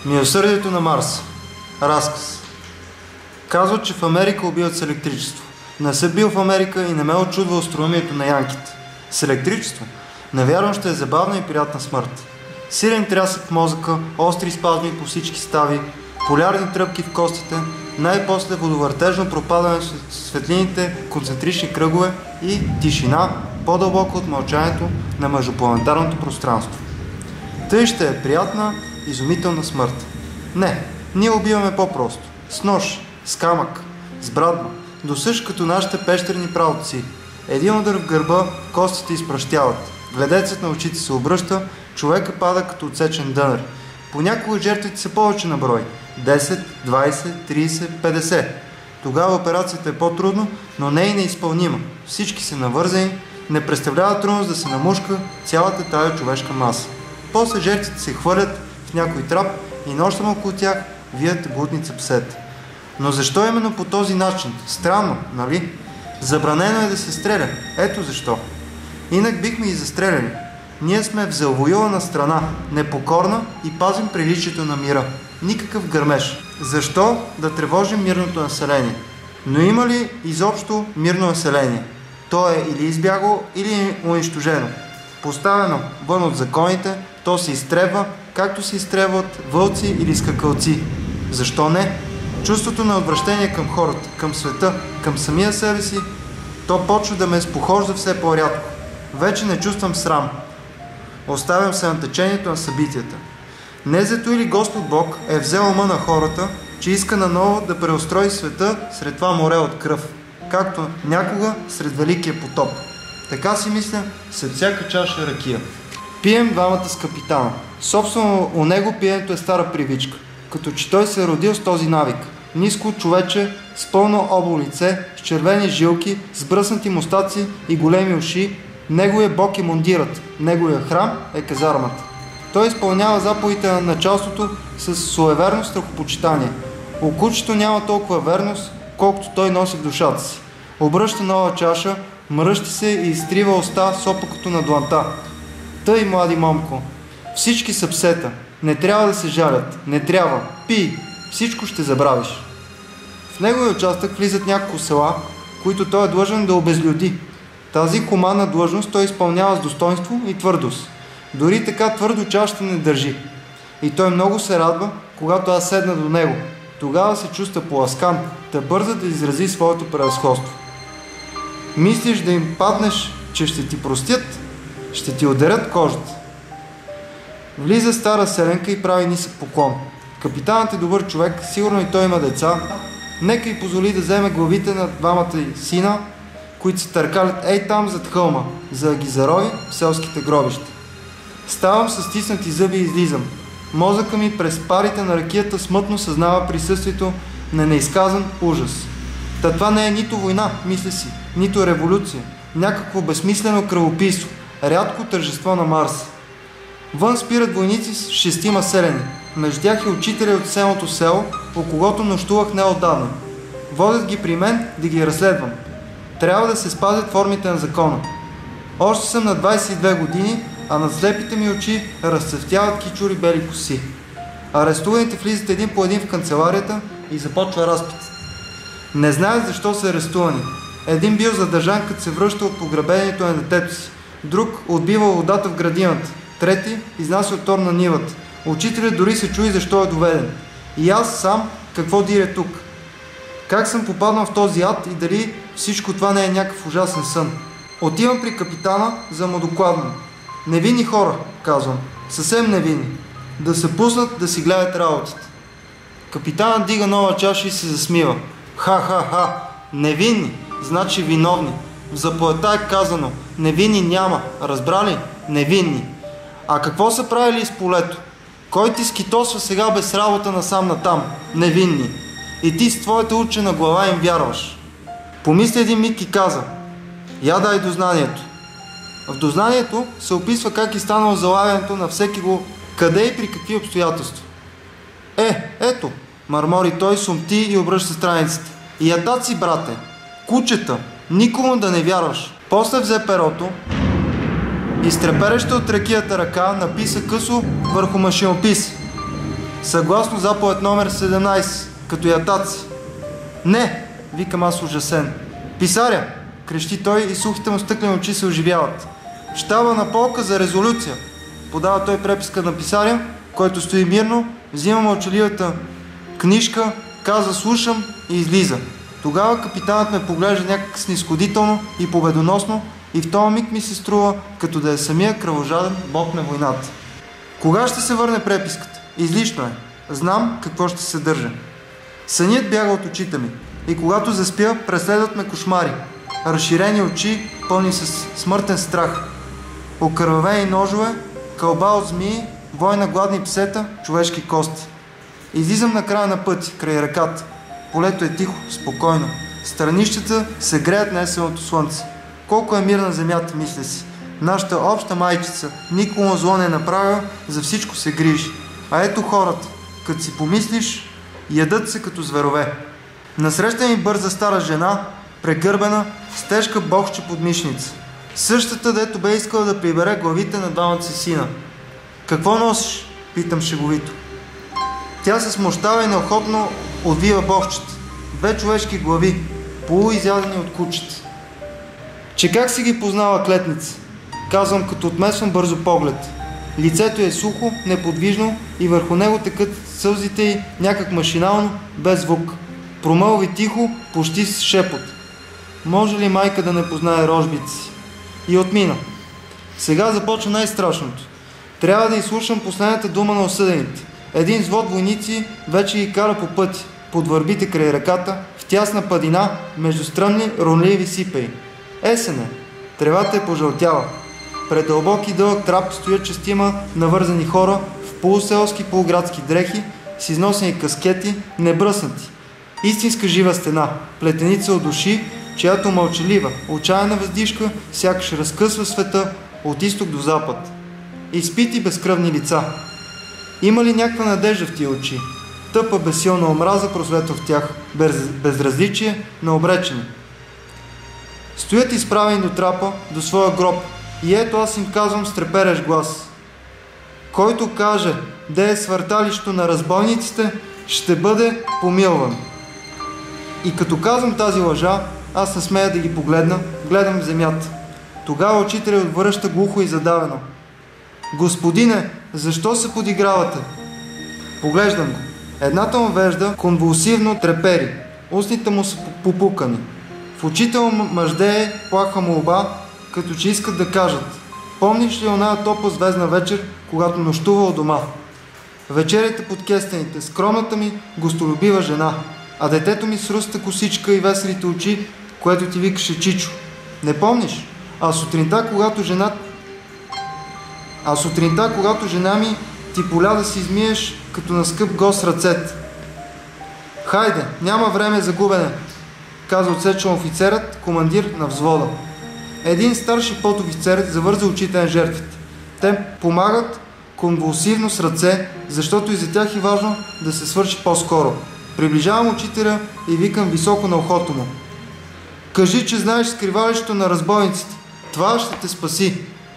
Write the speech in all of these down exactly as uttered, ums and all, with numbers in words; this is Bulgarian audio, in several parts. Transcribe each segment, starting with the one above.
Милосърдието на Марс. Разказ. Казват, че в Америка убиват с електричество. Не съм бил в Америка и не ме очудва астрономието на янките. С електричество? Не вярвам, ще е забавна и приятна смърт. Силен трясък в мозъка, остри спазми по всички стави, полярни тръпки в костите, най-после водовъртежно пропадане в светлините концентрични кръгове и тишина, по-дълбоко от мълчанието на междупланетарното пространство. Тъй ще е приятна, изумителна смърт. Не, ние убиваме по-просто. С нож, с камък, с брадва, досъж като нашите пещерни праотци. Един удар в гърба, костите изпръщяват. Гледецът на очите се обръща, човека пада като отсечен дънер. Понякога жертвите са повече на брой. десет, двайсет, трийсет, петдесет. Тогава операцията е по-трудно, но не и неизпълнима. Всички са навързани, не представлява трудност да се намушка цялата тая човешка маса. После жертвите се хвърлят в някой трап и нощем около тях вият глутница псета. Но защо именно по този начин? Странно, нали? Забранено е да се стреля. Ето защо. Инак бихме и застреляли. Ние сме в завоювана страна, непокорна и пазим приличието на мира. Никакъв гърмеж. Защо да тревожим мирното население? Но има ли изобщо мирно население? То е или избягало, или унищожено. Поставено вън от законите, то се изтребва, както се изтребват вълци или скакалци. Защо не? Чувството на отвращение към хората, към света, към самия себе си, то почва да ме спохожда все по-рядко. Вече не чувствам срам. Оставям се на течението на събитията. Не зато или Господ Бог е взел ума на хората, че иска наново да преустрои света сред това море от кръв, както някога сред Великия потоп. Така си мисля след всяка чаша ракия. Пием двамата с капитана. Собствено у него пиенето е стара привичка, като че той се е родил с този навик. Ниско човече, с пълно обло лице, с червени жилки, с бръснати мустаци и големи уши, неговия бог е мундирът, неговия храм е казармата. Той изпълнява заповедите на началството с суеверно страхопочитание. У кучето няма толкова верност, колкото той носи в душата си. Обръща нова чаша, мръщи се и изтрива уста с опакото на дланта. Тъй, млади момко, всички са псета. Не трябва да се жалят. Не трябва. Пий. Всичко ще забравиш. В неговия участък влизат няколко села, които той е длъжен да обезлюди. Тази хуманна длъжност той изпълнява с достоинство и твърдост. Дори така твърдо чашата не държи. И той много се радва, когато аз седна до него. Тогава се чувства поласкан, да бърза да изрази своето превъзходство. Мислиш да им паднеш, че ще ти простят, ще ти ударят кожата. Влиза стара селенка и прави нисък поклон. Капитанът е добър човек, сигурно и той има деца. Нека й позволи да вземе главите на двамата й сина, които се търкалят ей там зад хълма, за да ги зарови в селските гробища. Ставам с стиснати зъби и излизам. Мозъка ми през парите на ракията смътно съзнава присъствието на неизказан ужас. Та това не е нито война, мисля си, нито революция, някакво безсмислено кръвопийство, рядко тържество на Марс. Вън спират войници с шестима селени. Между тях е учителя от селото село, по когото нощувах неотдавна. Водят ги при мен да ги разследвам. Трябва да се спазят формите на закона. Още съм на двайсет и две години, а над слепите ми очи разцъфтяват кичури бели коси. Арестуваните влизат един по един в канцеларията и започва разпит. Не знаят защо са арестувани. Един бил задържан, като се връща от погребението на детето си. Друг отбива водата в градината. Трети изнася от тор на нивата. Учителят дори се чуи защо е доведен. И аз сам какво диря тук? Как съм попаднал в този ад и дали всичко това не е някакъв ужасен сън? Отивам при капитана за му докладвам. Невинни хора, казвам. Съвсем невинни. Да се пуснат да си гледат работите. Капитанът дига нова чаша и се засмива. Ха-ха-ха. Невинни, значи виновни. В заповедта е казано. Невинни няма. Разбрали? Невинни. А какво са правили с полето? Кой ти скитосва сега без работа насам натам? Невинни. И ти с твоята учена глава им вярваш. Помисли един миг и каза. Я дай дознанието. В дознанието се описва как е станало залавянето на всеки го, къде и при какви обстоятелства. Е, ето, мърмори той, сумти и обръща страницата. И ятаци, брате, кучета, никому да не вярваш. После взе перото, изтрепереща от ракията ръка написа късо върху машинопис. Съгласно заповед номер седемнайсет, като ятаци. Не, викам аз ужасен. Писаря, крещи той и сухите му стъклени очи се оживяват. Щаба на полка за резолюция. Подава той преписка на писаря, който стои мирно, взима мълчаливата книжка, казва слушам и излиза. Тогава капитанът ме поглежда някак снисходително и победоносно и в този миг ми се струва, като да е самия кръвожаден бог на войната. Кога ще се върне преписката? Излишно е. Знам какво ще се съдържа. Сънят бяга от очите ми и когато заспя, преследват ме кошмари. Разширени очи, пълни с смъртен страх. Окървавени ножове, кълба от змии, вой на гладни псета, човешки кости. Излизам на края на пъти, край реката. Полето е тихо, спокойно. Странищата се греят на есенното слънце. Колко е мирна земята, мисля си. Нашата обща майчица никога зло не е направила, за всичко се грижи. А ето хората, като си помислиш, ядат се като зверове. Насреща ми бърза стара жена, прегърбена, с тежка бохче под мишница. Същата, дето бе искала да прибере главите на двамата си сина. Какво носиш? Питам шеговито. Тя се смущава и неохотно отвива бохчета. Две човешки глави, полуизядени от кучета. Че как си ги познава клетница? Казвам, като отмесвам бързо поглед. Лицето е сухо, неподвижно и върху него текат сълзите й някак машинално, без звук. Промълви тихо, почти с шепот. Може ли майка да не познае рожбите си? И отмина. Сега започва най-страшното. Трябва да изслушам последната дума на осъдените. Един взвод войници вече ги кара по пъти, под върбите край реката, в тясна падина, между стръмни, ронливи сипеи. Есен е. Тревата е пожълтяла. Пред дълбоки дълъг трап стоят шестима навързани хора в полуселски, полуградски дрехи, с износени каскети, небръснати. Истинска жива стена, плетеница от души, чиято мълчалива, отчаяна въздишка сякаш разкъсва света от изток до запад. Изпити безкръвни лица. Има ли някаква надежда в тия очи? Тъпа, безсилна омраза просветва в тях, без, безразличие на обречени. Стоят изправени до трапа, до своя гроб, и ето аз им казвам с треперещ глас. Който каже, де е свърталището на разбойниците, ще бъде помилван. И като казвам тази лъжа, аз не смея да ги погледна, гледам в земята. Тогава учителят отвръща глухо и задавено. Господине, защо се подигравате? Поглеждам го. Едната му вежда конвулсивно трепери, устните му са попукани. В очите му мъждее плаха молба, като че искат да кажат. Помниш ли оная топла звездна вечер, когато нощува у дома? Вечерите под кестените, скромната ми гостолюбива жена, а детето ми с русата косичка и веселите очи, което ти викаше Чичо. Не помниш? А сутринта, когато жена... А сутринта, когато жена ми ти поля да си измиеш като на скъп гост ръцете. Хайде, няма време за губене, каза отсечен офицерът, командир на взвода. Един старши подофицер завърза очите на жертвите. Те помагат конвулсивно с ръце, защото и за тях е важно да се свърши по-скоро. Приближавам учителя и викам високо на ухото му. Кажи, че знаеш скривалището на разбойниците. Това ще те спаси.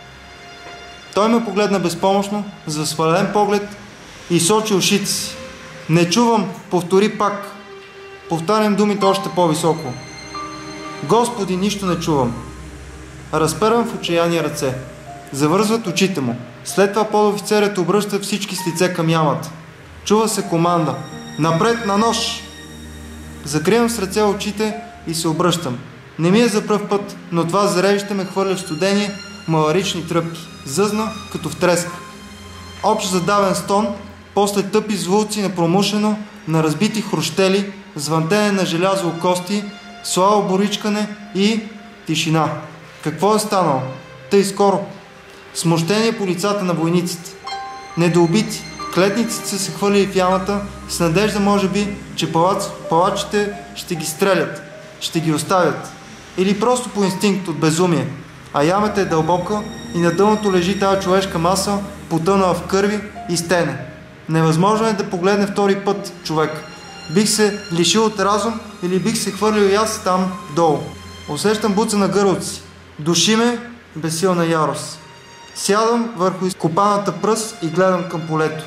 Той ме погледна безпомощно, с възпален поглед и сочи ушите си. Не чувам, повтори пак. Повтарям думите още по-високо. Господи, нищо не чувам. Разпервам в отчаяние ръце. Завързват очите му. След това подофицерът обръща всички с лице към ямата. Чува се команда. Напред на нож! Закривам с ръце очите и се обръщам. Не ми е за пръв път, но това зарежище ме хвърля в студени, маларични тръпки. Зъзна като в треска. Общ задавен стон, после тъпи звуци на промушено, на разбити хрущели, звънтене на желязо кости, слабо боричкане и тишина. Какво е станало? Тъй скоро. Смущение по лицата на войниците. Недоубити. Клетниците са се хвърли в ямата с надежда, може би, че палац, палачите ще ги стрелят, ще ги оставят. Или просто по инстинкт от безумие. А ямата е дълбока и на дъното лежи тази човешка маса, потънала в кърви и стене. Невъзможно е да погледне втори път човек. Бих се лишил от разум или бих се хвърлил и аз там долу. Усещам буца на гърлото си. Души ме безсилна ярост. Сядам върху изкопаната пръст и гледам към полето.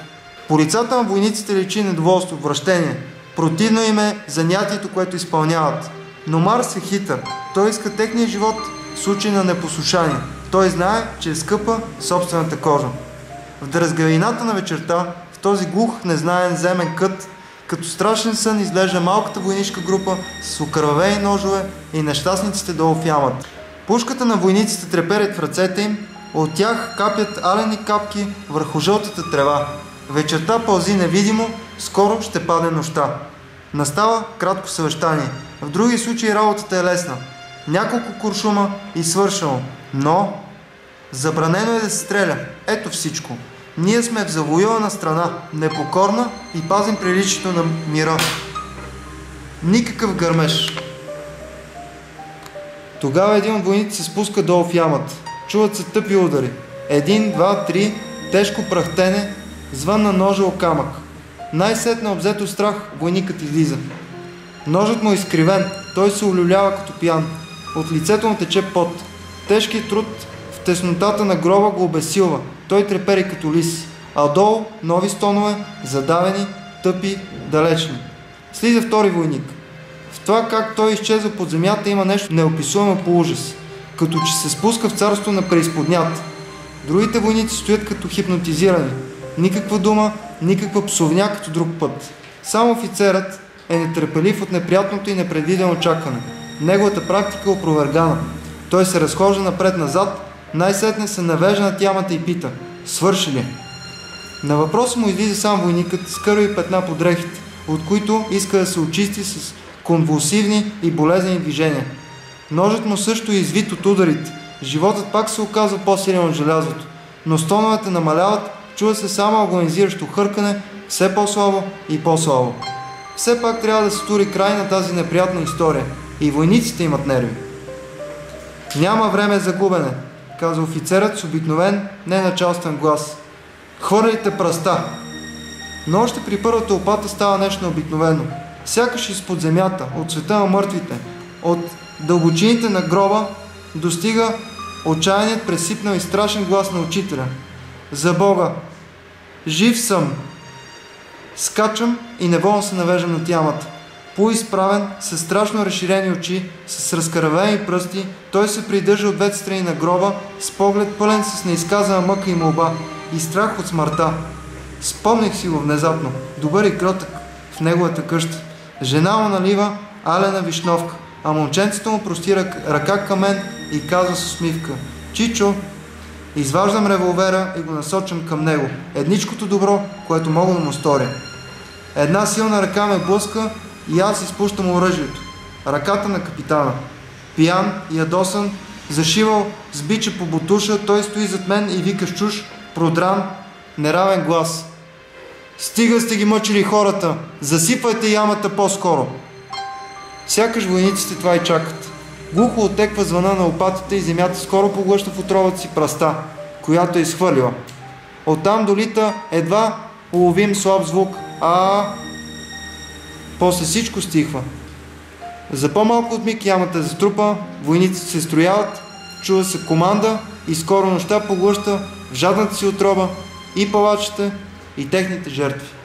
По лицата на войниците личи недоволство, вращение. Противно им е занятието, което изпълняват. Но Марс е хитър. Той иска техния живот в случай на непослушание. Той знае, че е скъпа собствената кожа. В дразгавината на вечерта, в този глух, незнаен земен кът, като страшен сън изглежда малката войнишка група с окървавени ножове и нещастниците долу в ямата. Пушката на войниците треперят в ръцете им, от тях капят алени капки върху жълтата трева. Вечерта пълзи невидимо, скоро ще падне нощта. Настава кратко съвещание. В други случаи работата е лесна. Няколко куршума и свършено. Но забранено е да се стреля. Ето всичко. Ние сме в завоювана страна, непокорна и пазим приличието на мира. Никакъв гърмеж. Тогава един от войниците се спуска долу в ямата. Чуват се тъпи удари. Един, два, три, тежко прахтене, звън на ножа о камък. Най-сетне обзето страх, войникът излиза. Ножът му е изкривен, той се улюлява като пиян. От лицето му тече пот. Тежкият труд в теснотата на гроба го обесилва. Той трепери като лис. А долу нови стонове, задавени, тъпи, далечни. Слиза втори войник. В това как той изчезва под земята има нещо неописуемо по ужас. Като че се спуска в царство на преизподнята. Другите войници стоят като хипнотизирани. Никаква дума, никаква псовня като друг път. Само офицерът е нетърпелив от неприятното и непредвидено чакане. Неговата практика е опровергана. Той се разхожда напред-назад, най-сетне се навежда над ямата и пита: свърши ли? На въпроса му излиза сам войникът с кърви петна по дрехите, от които иска да се очисти с конвулсивни и болезнени движения. Ножът му също е извит от ударите. Животът пак се оказва по-силен от желязото, но стоновете намаляват, чува се само агонизиращо хъркане, все по-слабо и по-слабо. Все пак трябва да се тури край на тази неприятна история. И войниците имат нерви. Няма време за губене, каза офицерът с обикновен, неначалствен глас. Хвърляйте пръста. Но още при първата опата става нещо необикновено. Сякаш изпод земята, от света на мъртвите, от дълбочините на гроба, достига отчаяният пресипнал и страшен глас на учителя. За Бога! Жив съм! Скачам и неволно се навеждам над ямата. Поизправен, със страшно разширени очи, с разкървени пръсти, той се придържа от двете страни на гроба, с поглед пълен с неизказана мъка и молба и страх от смъртта. Спомних си го внезапно, добър и кротък, в неговата къща. Жена му налива алена вишновка, а момченцето му простира ръка към мен и казва с усмивка: Чичо! Изваждам револвера и го насочвам към него. Едничкото добро, което мога да му сторя. Една силна ръка ме блъска и аз изпущам оръжието. Ръката на капитана. Пиян, ядосан, зашивал с бича по бутуша, той стои зад мен и вика с чуж, продран, неравен глас: Стига сте ги мъчили хората! Засипвайте ямата по-скоро! Сякаш войниците това и чакат. Глухо отеква звъна на лопатите и земята скоро поглъща в отровата си пръста, която е изхвърлила. Оттам долита едва уловим слаб звук, а после всичко стихва. За по-малко от миг ямата затрупа, войниците се строяват, чува се команда и скоро нощта поглъща в жадната си отроба и палачите, и техните жертви.